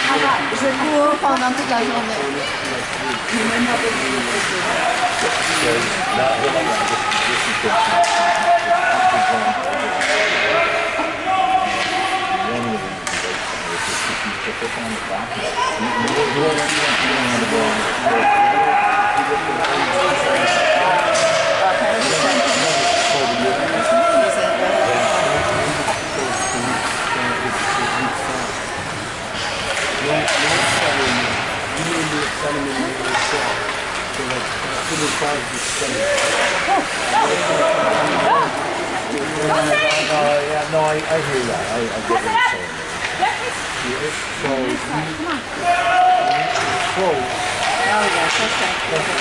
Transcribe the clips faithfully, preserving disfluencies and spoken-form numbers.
Je cours pendant toute la journée. Yeah, no, I, I hear that. I, I get what you're saying. So, come on. Close. There we go. So straight.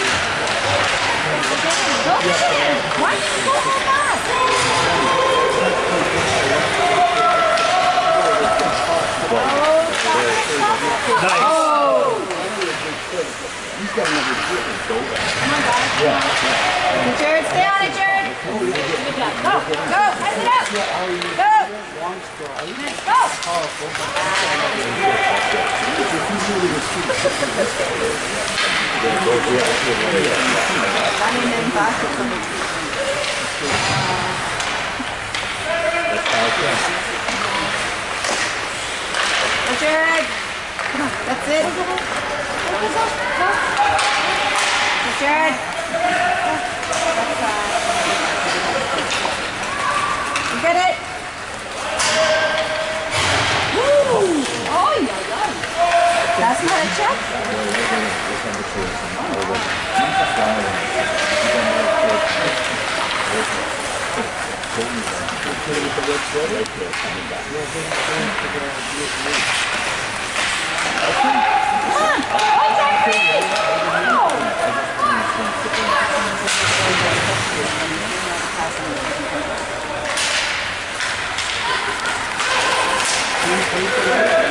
Why did you go so fast? Nice. Oh! He's got another foot in his shoulder. Come on, guys. Yeah. Hey, Jared, stay on it, Jared. Good job. Go, go, pass it up. Go. Go. Running them back. Go, Jared. Come on, that's it. Go, go, go. Go, Jared. You get it? Woo! Oh, yeah, yeah. That's not a check? Come on! One check, please! Oh!